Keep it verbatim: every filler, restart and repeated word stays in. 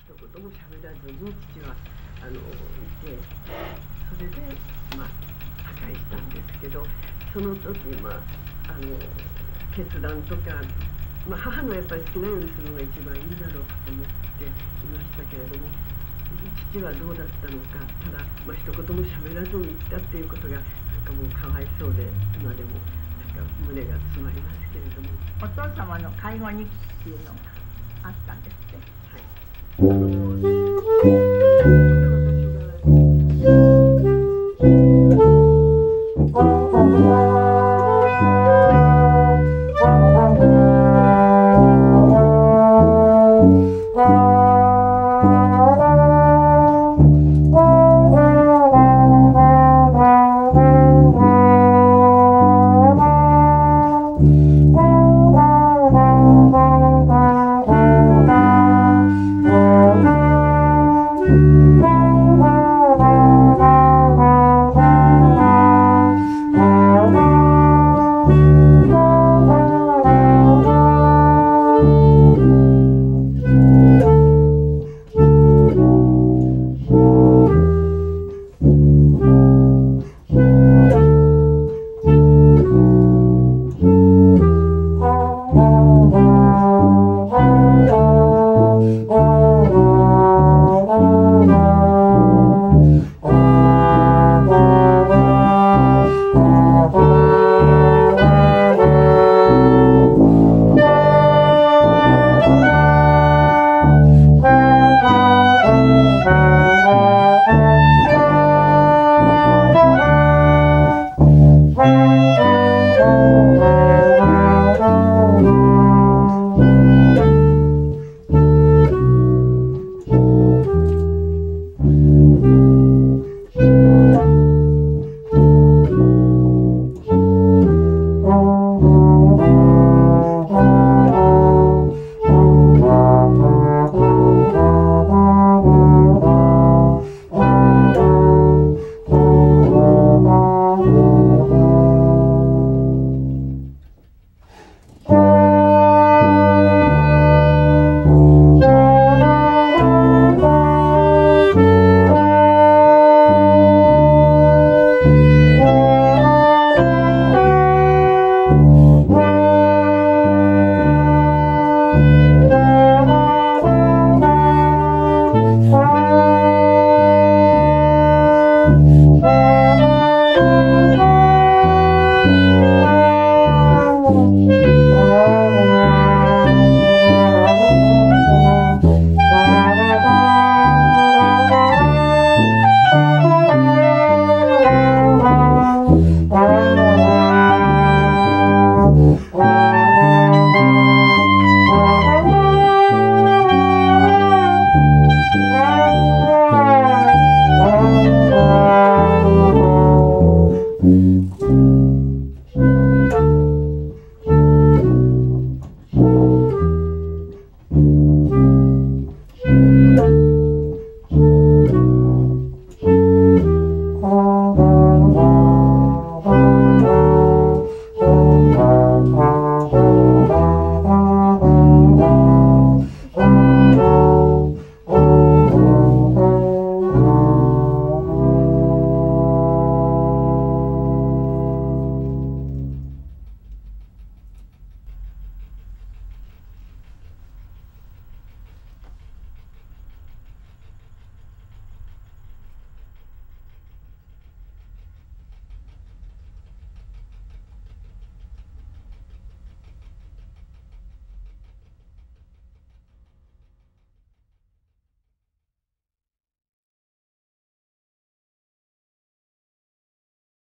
一言も喋らずに父はあのいて、それでまあ他界したんですけど、その時まああの決断とか、まあ、母のやっぱり好きなようにするのが一番いいだろうと思っていましたけれども、父はどうだったのか、ただ、まあ、一言も喋らずに行ったっていうことがなんかもうかわいそうで、今でもなんか胸が詰まりますけれども。 お父様の介護日記っていうのがあったんですって。 はい。あの私が